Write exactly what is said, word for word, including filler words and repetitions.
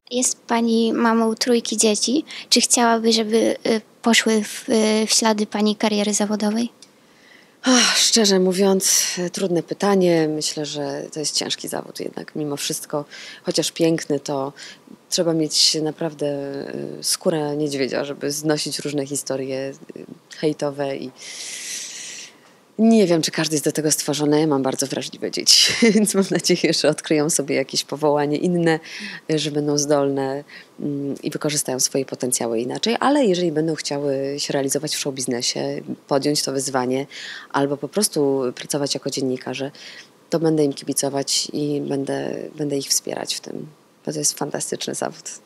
Jest pani mamą trójki dzieci. Czy chciałaby, żeby y, poszły w, y, w ślady pani kariery zawodowej? Ach, szczerze mówiąc, trudne pytanie. Myślę, że to jest ciężki zawód jednak mimo wszystko. Chociaż piękny, to trzeba mieć naprawdę y, skórę niedźwiedzia, żeby znosić różne historie y, hejtowe i nie wiem, czy każdy jest do tego stworzony. Ja mam bardzo wrażliwe dzieci, więc mam nadzieję, że odkryją sobie jakieś powołanie inne, że będą zdolne mm, i wykorzystają swoje potencjały inaczej, ale jeżeli będą chciały się realizować w show biznesie, podjąć to wyzwanie albo po prostu pracować jako dziennikarze, to będę im kibicować i będę, będę ich wspierać w tym, bo to jest fantastyczny zawód.